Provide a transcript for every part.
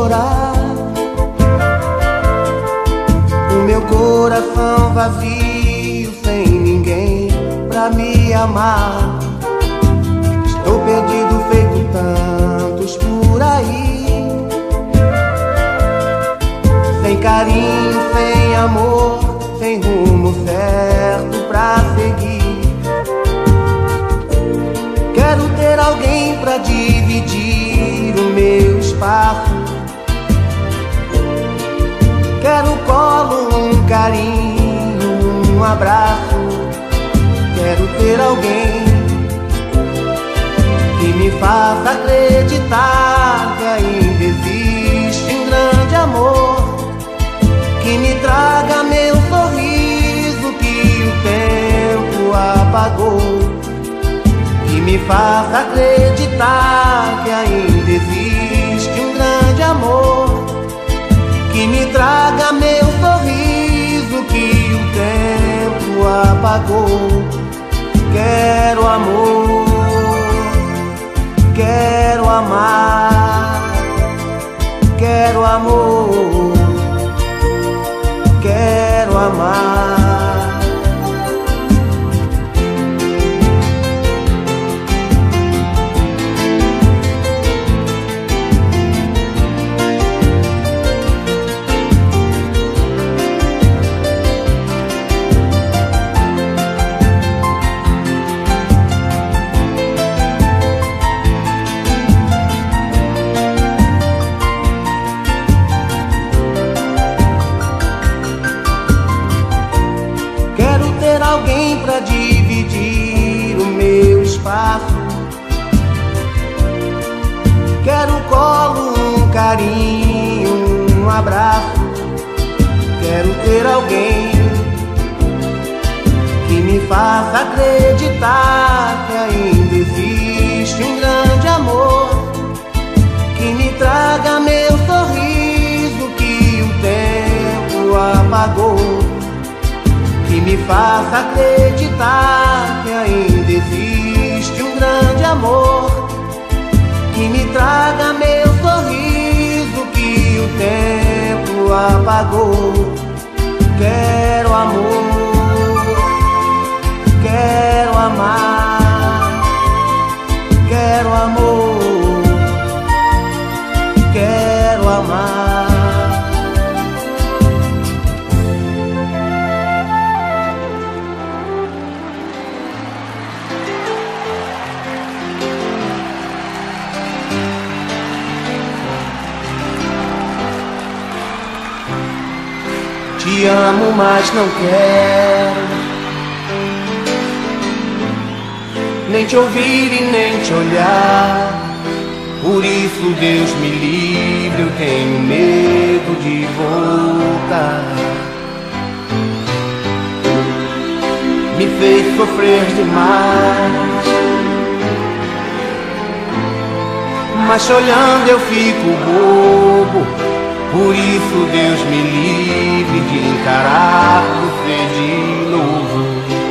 chorar. O meu coração vazio, sem ninguém pra me amar. Estou perdido feito tantos por aí, sem carinho, sem amor, sem rumo certo pra seguir. Quero ter alguém pra dividir o meu espaço. Quero colo, um carinho, um abraço. Quero ter alguém que me faça acreditar que ainda existe um grande amor, que me traga meu sorriso que o tempo apagou, que me faça acreditar que ainda existe um grande amor, que me traga meu sorriso que o tempo apagou. Quero amor, quero amar, quero amor, quero amar. Alguém pra dividir o meu espaço. Quero colo, um carinho, um abraço. Quero ter alguém que me faça acreditar que ainda existe um grande amor, que me traga meu sorriso que o tempo apagou, que me faça acreditar que ainda existe um grande amor, que me traga meu sorriso que o tempo apagou. Quero amor, quero amar, quero amor, quero amar. Te amo, mas não quero nem te ouvir e nem te olhar. Por isso, Deus me livre, eu tenho medo de voltar. Me fez sofrer demais, mas te olhando eu fico bobo. Por isso, Deus me livre de encarar você de novo.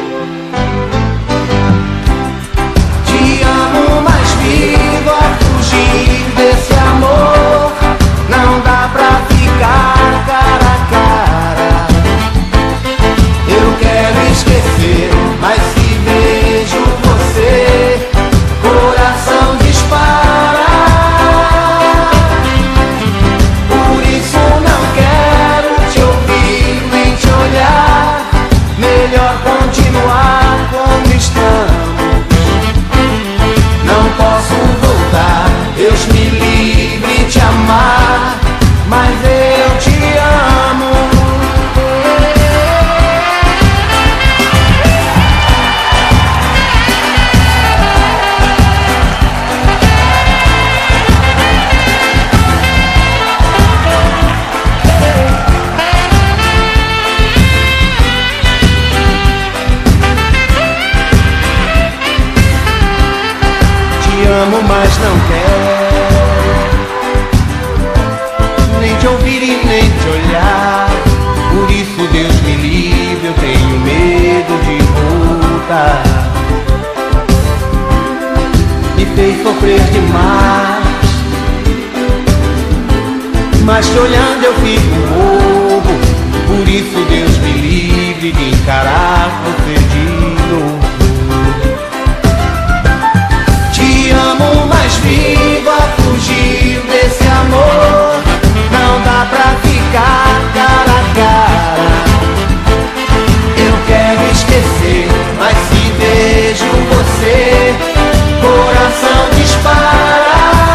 Te amo, mas vivo a fugir desse amor. Não dá pra ficar cara a cara. Eu quero esquecer, mas se vejo você, coração dispara. Melhor continuar como estamos. Não posso voltar, Deus me livre de te amar, mas eu te amo. Amo, mas não quero nem te ouvir e nem te olhar. Por isso, Deus me livre, eu tenho medo de voltar. Me fez sofrer demais, mas te olhando eu fico bobo. Por isso Deus me livre de encarar você de novo. Te amo, mas viva fugir desse amor. Não dá pra ficar cara a cara. Eu quero esquecer, mas se vejo você, coração dispara.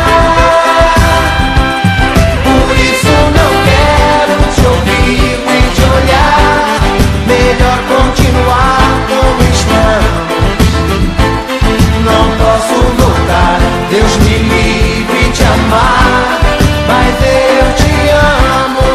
Por isso não quero te ouvir nem te olhar. Melhor continuar como estamos. Não posso voltar, Deus me livre de amar, mas eu te amo.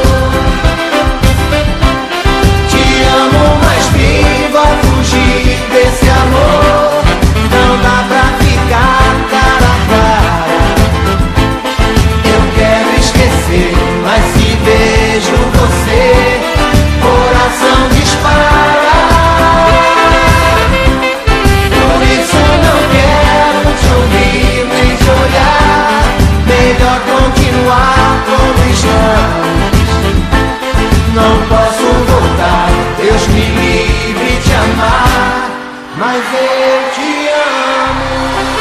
Te amo, mas viva fugir desse amor. Não dá pra ficar cara a cara. Eu quero esquecer, mas se vejo você, coração dispara. Por isso não quero te ouvir nem te olhar. Melhor continuar como estamos. Não posso voltar, Deus me livre de amar, mas eu te amo.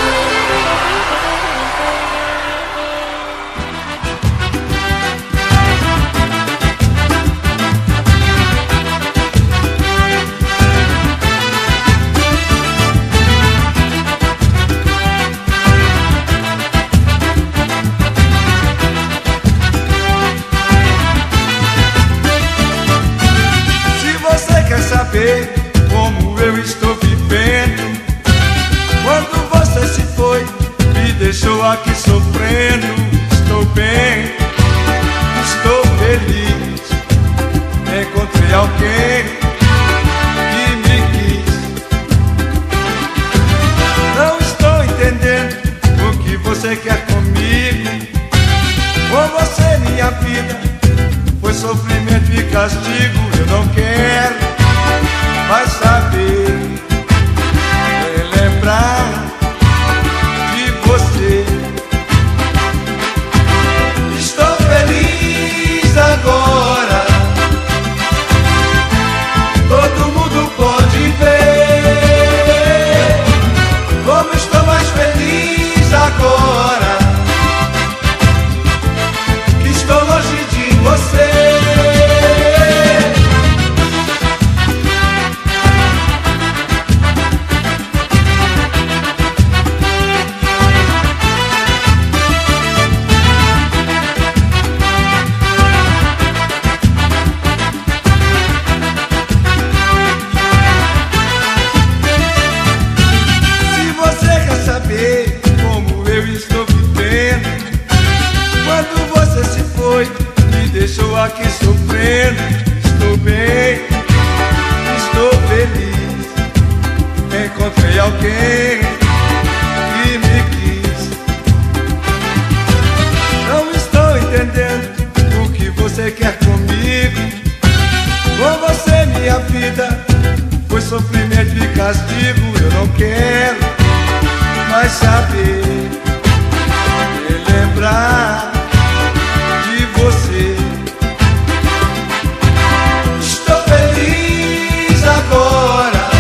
Se você quer saber como eu estou vivendo, quando você se foi, me deixou aqui sofrendo. Estou bem, estou feliz. Encontrei alguém que me quis. Não estou entendendo o que você quer comigo. Com você minha vida foi sofrimento e castigo. Eu não quero mais saber, lembrar de você. Estou feliz agora, todo mundo pode ver como estou mais feliz agora, que estou longe de você. Se você quer saber como eu estou vivendo, quando você se foi, me deixou aqui sofrendo. Estou bem, estou feliz. Encontrei alguém que me quis. Não estou entendendo o que você quer comigo. Com você minha vida foi sofrimento e castigo. Eu não quero mais saber, lembrar de você. Estou feliz agora,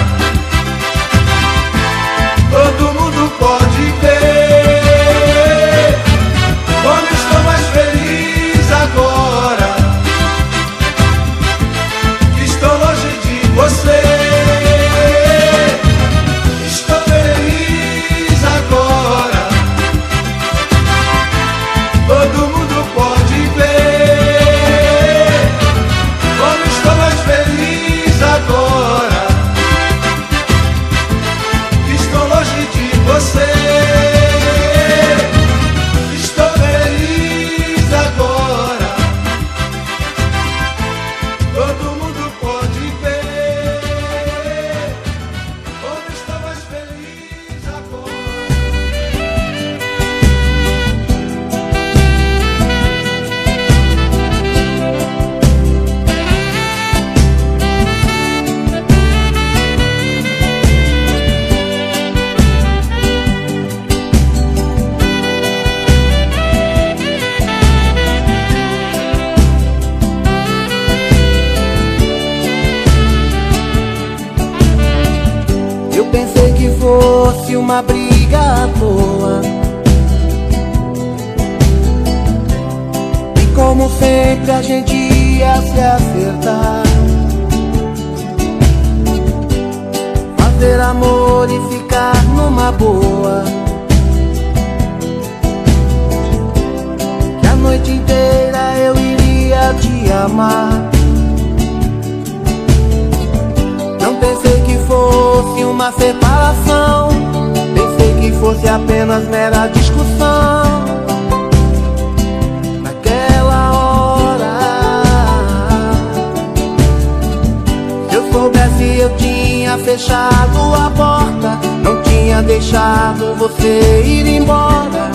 todo mundo pode ver como estou mais feliz agora, que estou longe de você. Estou feliz agora, pensei que fosse uma briga à toa, e como sempre a gente ia se acertar, fazer amor e ficar numa boa, que a noite inteira eu iria te amar. Não pensei que fosse uma separação, pensei que fosse apenas mera discussão. Naquela hora, se eu soubesse eu tinha fechado a porta, não tinha deixado você ir embora.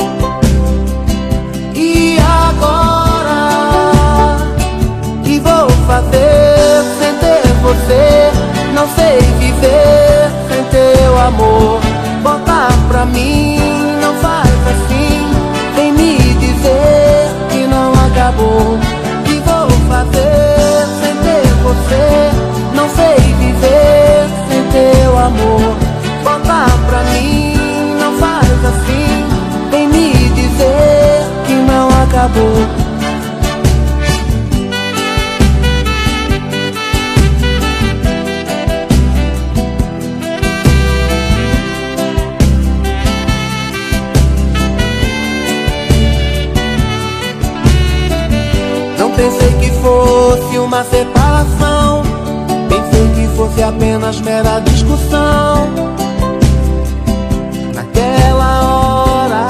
E agora, que vou fazer sem ter você? Não sei viver sem teu amor. Volta pra mim, não faz assim, vem me dizer que não acabou. Que vou fazer sem ter você? Não sei viver sem teu amor. Volta pra mim, não faz assim, vem me dizer que não acabou. Pensei que fosse uma separação, pensei que fosse apenas mera discussão. Naquela hora,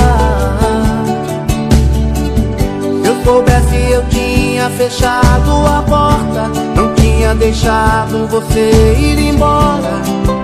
se eu soubesse eu tinha fechado a porta, não tinha deixado você ir embora.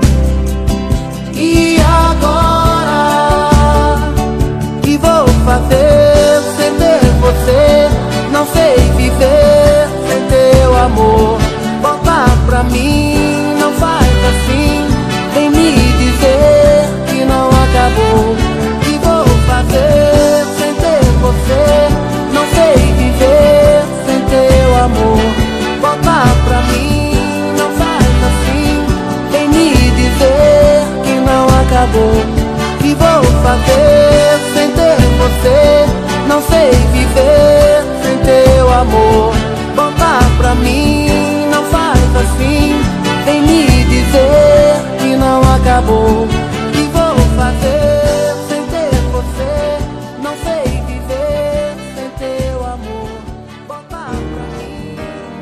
E agora, que vou fazer sem ter você? Não sei viver sem teu amor. Volta pra mim, não faz assim, vem me dizer que não acabou. Que vou fazer sem ter você? Não sei viver sem teu amor. Volta pra mim, não faz assim, vem me dizer que não acabou. Que vou fazer sem ter você? Não sei viver sem teu amor. Volta pra mim, não faz assim, vem me dizer que não acabou. Que vou fazer sem ter você? Não sei viver sem teu amor. Volta pra mim.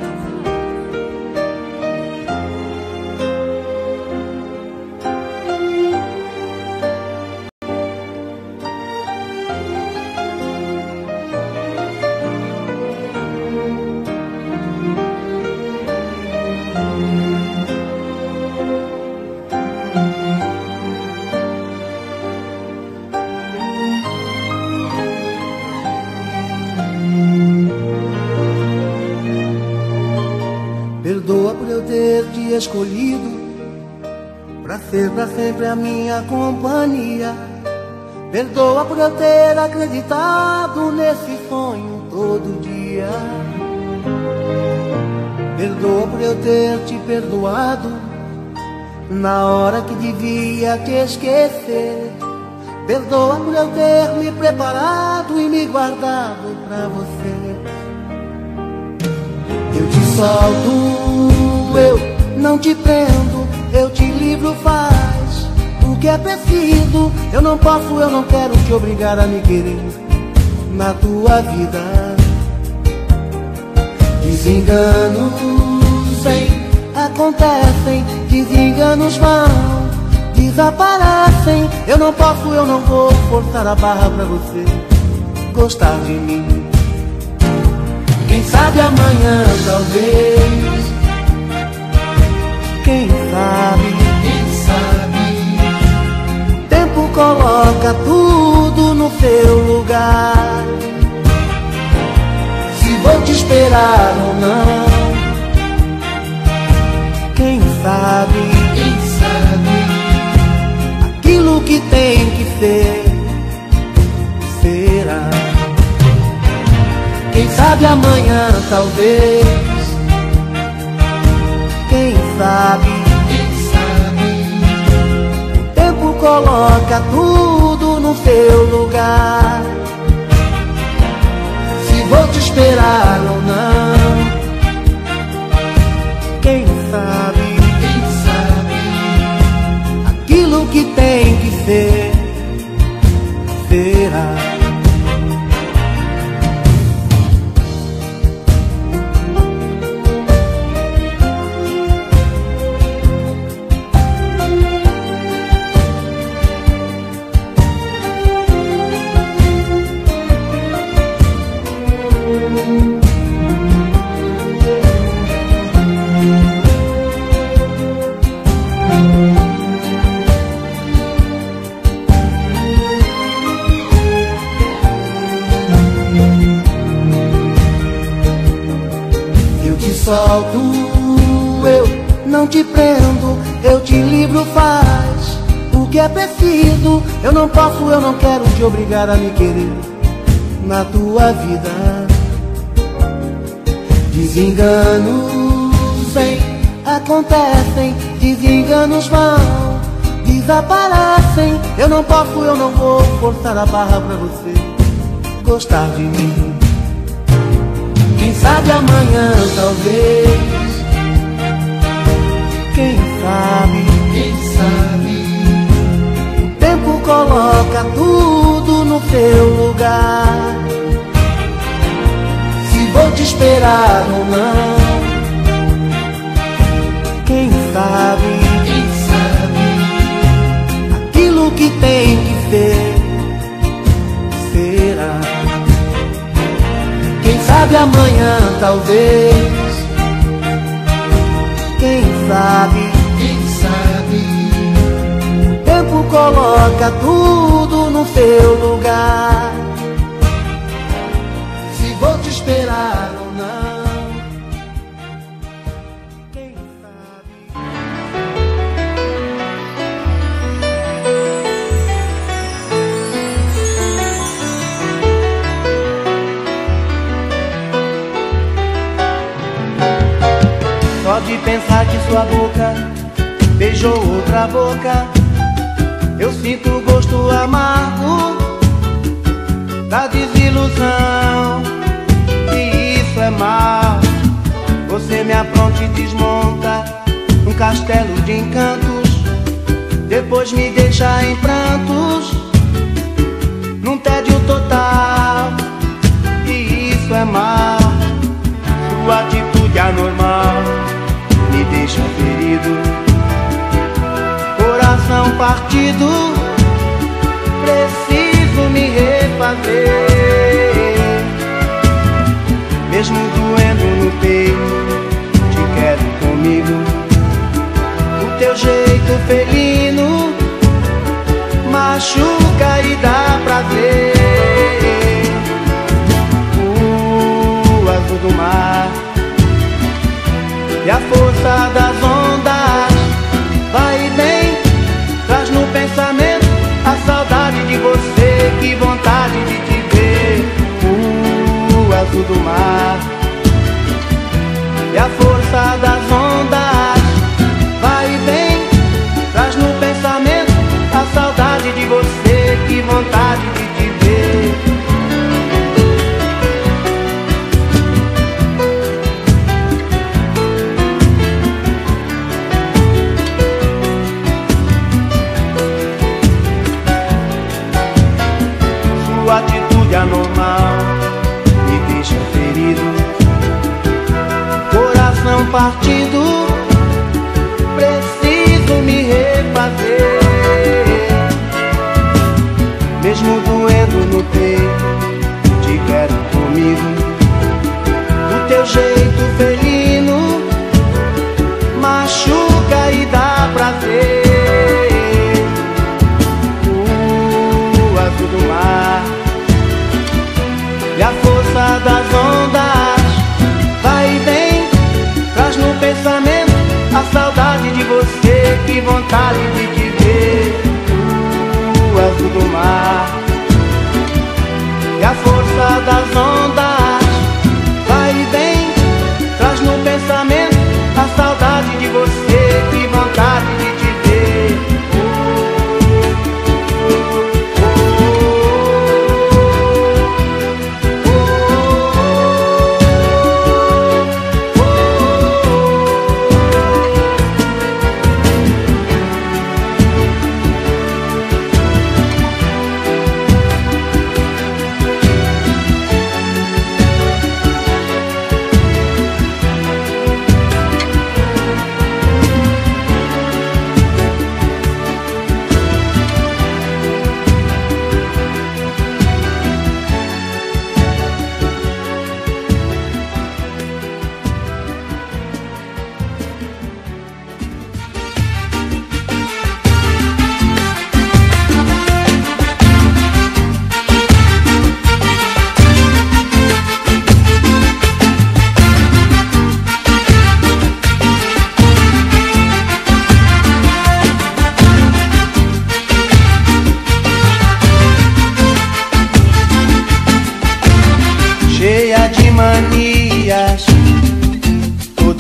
Perdoa por eu ter te escolhido pra ser pra sempre a minha companhia. Perdoa por eu ter acreditado nesse sonho todo dia. Perdoa por eu ter te perdoado na hora que devia te esquecer. Perdoa por eu ter me preparado e me guardado pra você. Eu te solto, eu não te prendo, eu te livro, faz o que é preciso. Eu não posso, eu não quero te obrigar a me querer na tua vida. Desenganos acontecem, desenganos vão, desaparecem. Eu não posso, eu não vou forçar a barra pra você gostar de mim. Quem sabe amanhã, talvez. Quem sabe, o tempo coloca tudo no seu lugar. Se vou te esperar ou não, quem sabe, aquilo que tem que ser, será. Quem sabe amanhã, talvez. Quem sabe, coloca tudo no seu lugar. Se vou te esperar ou não, quem sabe, aquilo que tem que ser, será. Solto, eu não te prendo, eu te livro, faz o que é preciso. Eu não posso, eu não quero te obrigar a me querer na tua vida. Desenganos vêm, acontecem, desenganos vão, desaparecem. Eu não posso, eu não vou forçar a barra pra você gostar de mim. Quem sabe amanhã, talvez. Quem sabe, o tempo coloca tudo no seu lugar. Se vou te esperar ou não, quem sabe, aquilo que tem que ser, será. Quem sabe amanhã, talvez. Quem sabe, o tempo coloca tudo no seu lugar. Se vou te esperar ou não, quem sabe. Só de pensar que sua boca beijou outra boca, eu sinto o gosto amargo da desilusão. E isso é mal. Você me apronta e desmonta um castelo de encantos, depois me deixa em prantos, num tédio total. E isso é mal. Sua atitude anormal me deixa ferido, coração partido, preciso me refazer. Mesmo doendo no peito, te quero comigo. O teu jeito felino machuca e dá prazer. O azul do mar e a força das ondas vai e vem, traz no pensamento a saudade de você, que vontade de te ver. O azul do mar e a força das ondas vai e vem, traz no pensamento a saudade de você, que vontade de te ver. Atitude anormal me deixa ferido, coração partido, preciso me refazer. Mesmo doendo no peito, te quero comigo. O teu jeito felino machuca e dá prazer. O azul do mar e a força das ondas vai e vem, traz no pensamento a saudade de você, que vontade de te ver. O azul do mar e a força das ondas vai e vem,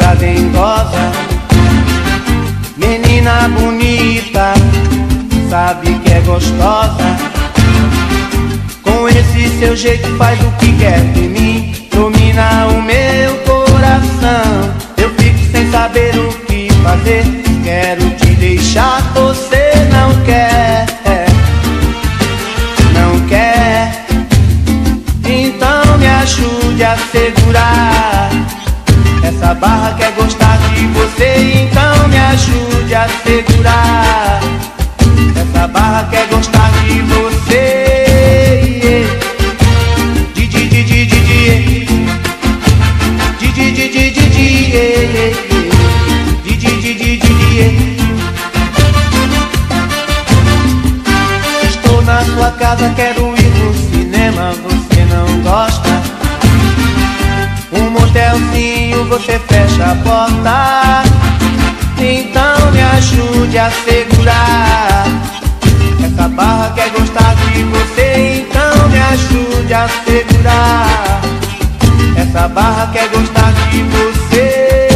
toda dengosa, menina bonita, sabe que é gostosa. Com esse seu jeito faz o que quer de mim, domina o meu coração. Eu fico sem saber o que fazer, quero te deixar, você não quer, não quer. Então me ajude a segurar essa barra, quer gostar de você. Então me ajude a segurar essa barra, quer gostar de você. Estou na sua casa, quero ir no cinema, você não gosta. Um motelzinho, você fecha a porta. Então me ajude a segurar essa barra, quer gostar de você. Então me ajude a segurar essa barra, quer gostar de você.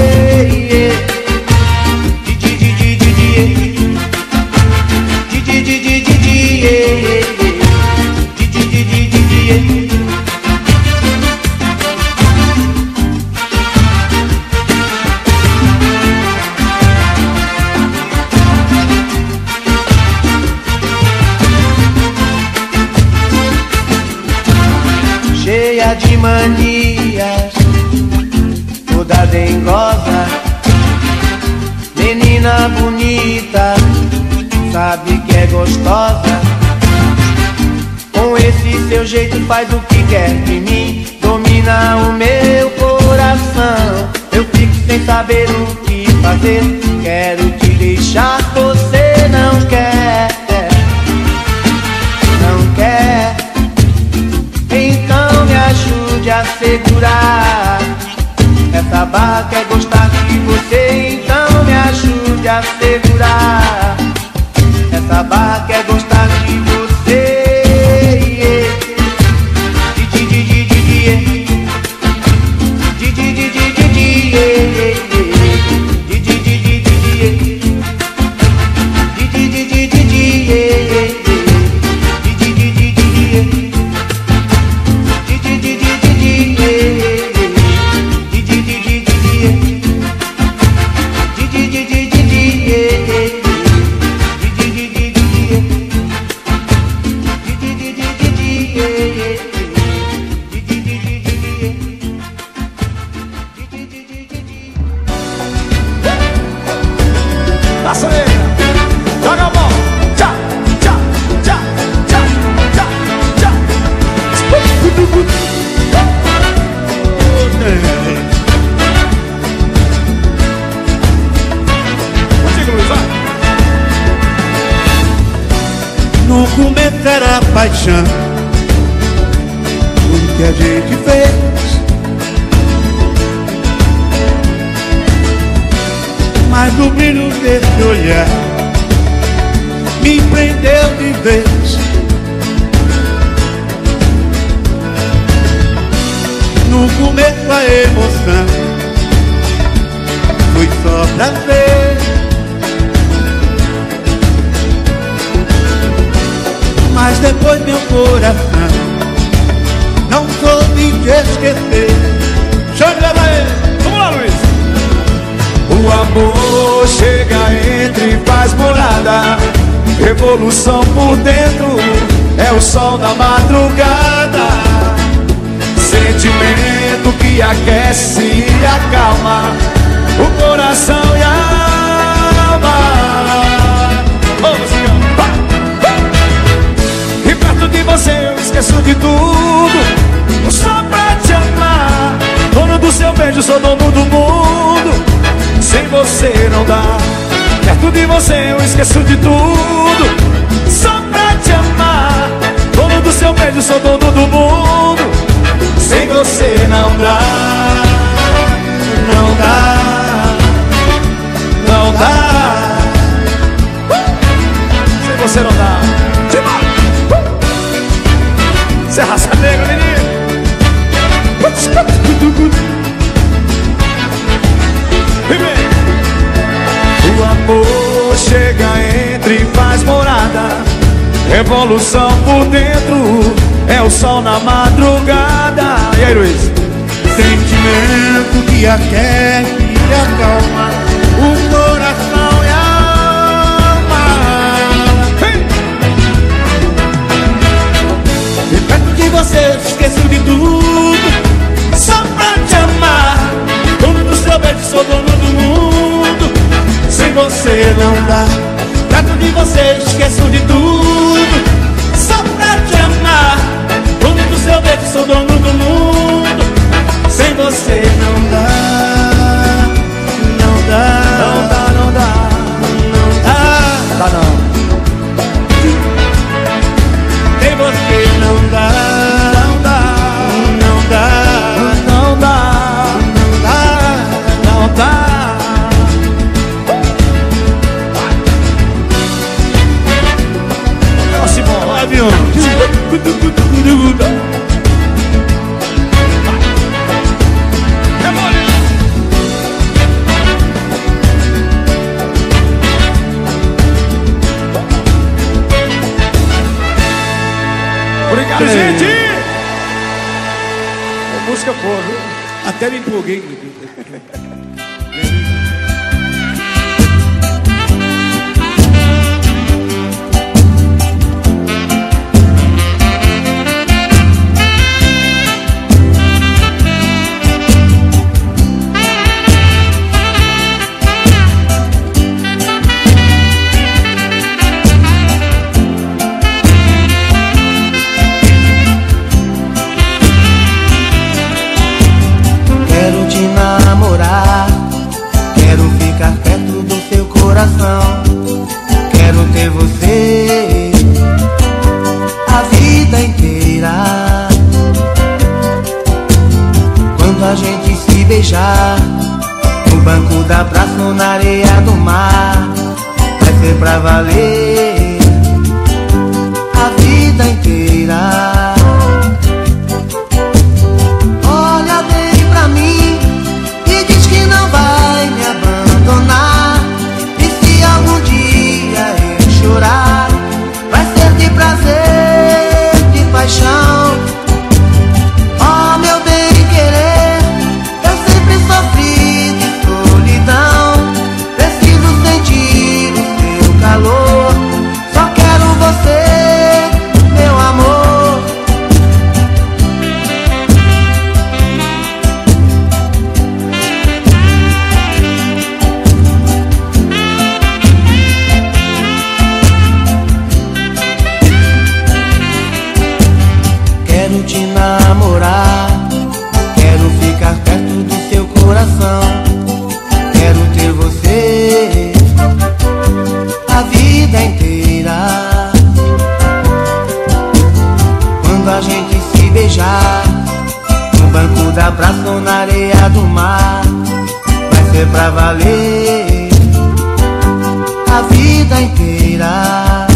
Cheia de manias, toda dengosa, menina bonita, sabe que é gostosa. Com esse seu jeito faz o que quer de mim, domina o meu coração. Eu fico sem saber o que fazer, quero te deixar, você não quer, não quer. Então me ajude a segurar essa barra, quer gostar de você. Então me ajude a segurar essa barra, quer gostar de você. No começo era paixão, tudo que a gente fez, mas o brilho desse olhar me prendeu de vez. No começo a emoção foi só prazer, mas depois meu coração não soube te esquecer. Chega daí, vamos lá, Luiz. O amor chega, entra e faz morada, revolução por dentro, é o sol da madrugada. Sentimento que aquece e acalma o coração e a alma. E perto de você eu esqueço de tudo, só pra te amar. Dono do seu beijo, sou dono do mundo, sem você não dá. Perto de você eu esqueço de tudo, só pra te amar. Dono do seu beijo, sou dono do mundo, sem você não dá. Não dá, não dá. Sem você não dá. Você é raça negra, menino. Revolução por dentro, é o sol na madrugada. E aí, Luiz? Sentimento que aquece e acalma o coração e a alma. E perto de você esqueço de tudo, só pra te amar. Dono do seu beijo, sou dono do mundo. Sem você não dá. Perto de você esqueço de tudo, só pra te amar. Dono do seu beijo, sou dono do mundo. Sem você não dá, não dá, não dá, não dá, não dá, dá não. Sem você não dá, não dá, não dá, não dá, não dá, não dá. Avião. Obrigado, gente! A música boa, viu? Até me empolguei. Quero ter você a vida inteira. Quando a gente se beijar no banco da praça ou na areia do mar, vai ser pra valer a vida inteira. Olha bem pra mim e diz que não vai me abandonar. Algum dia eu chorar, vai ser de prazer, de paixão. Oh, meu bem querer, eu sempre sofri de solidão. Preciso sentir o seu calor, só quero você, meu amor. Quero te namorar, quero ficar perto do seu coração. Quero ter você a vida inteira. Quando a gente se beijar no banco da praça ou na areia do mar, vai ser pra valer a vida inteira.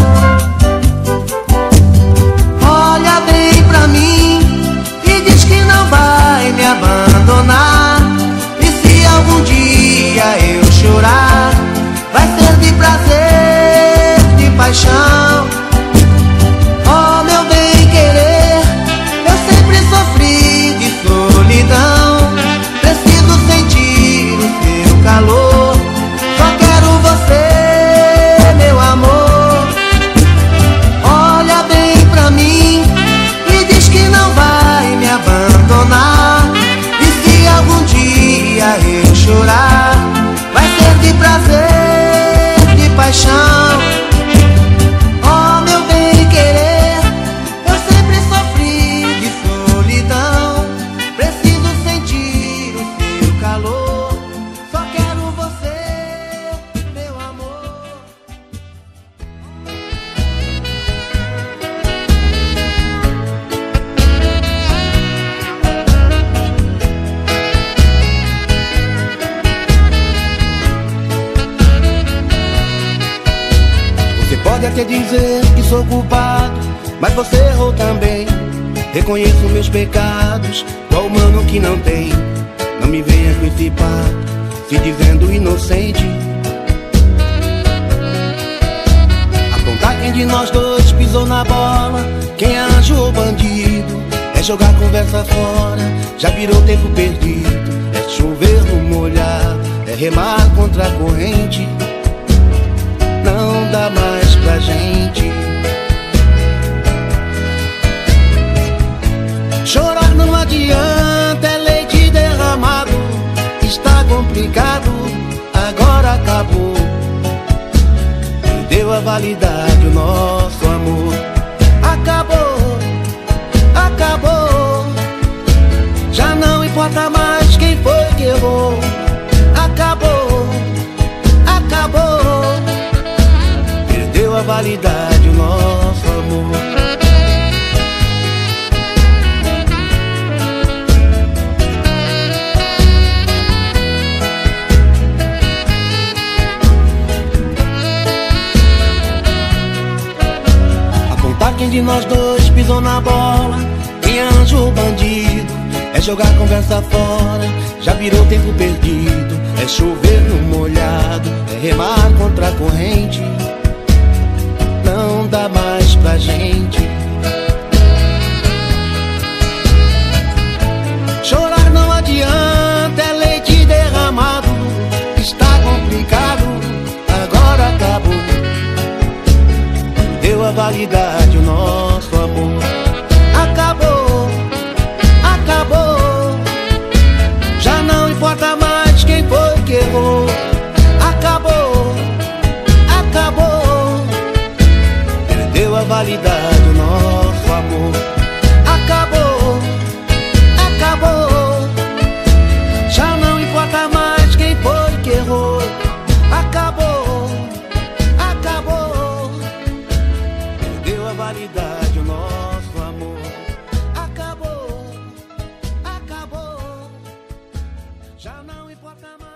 Olha bem pra mim e diz que não vai me abandonar. E se algum dia eu chorar, vai ser de prazer, de paixão. Oh, meu bem querer, eu sempre sofri de solidão. Preciso sentir o seu calor, só quero você, meu amor. Olha bem pra mim e diz que não vai me abandonar. E se algum dia eu chorar, vai ser de prazer, de paixão. Oh, meu bem querer, eu sempre sofri de solidão. Preciso sentir o seu calor, só quero você, meu amor. Você pode até dizer que sou culpado, mas você errou também. Reconheço meus pecados, qual humano que não tem. Não me venha com esse papo, se dizendo inocente. Apontar quem de nós dois pisou na bola, quem é anjo ou bandido? É jogar conversa fora, já virou tempo perdido. É chover no molhado, é remar contra a corrente. Não dá mais pra gente. Chorar não adianta, é leite derramado. Está complicado, agora acabou. Perdeu a validade o nosso amor. Acabou, acabou. Já não importa mais quem foi que errou. Acabou, acabou. Perdeu a validade o nosso amor. Quem de nós dois pisou na bola? Quem é anjo ou bandido? É jogar conversa fora, já virou tempo perdido. É chover no molhado, é remar contra a corrente. Não dá mais pra gente. Chorar não adianta, é leite derramado. Está complicado, agora acabou. Deu a validade o nosso amor. Acabou, acabou. Já não importa mais quem foi que errou. Acabou, acabou. Perdeu a validade o nosso amor. Acabou, acabou. Já não importa mais quem foi que errou. Acabou, acabou. Perdeu a validade o nosso amor. Acabou, acabou. Já não importa mais.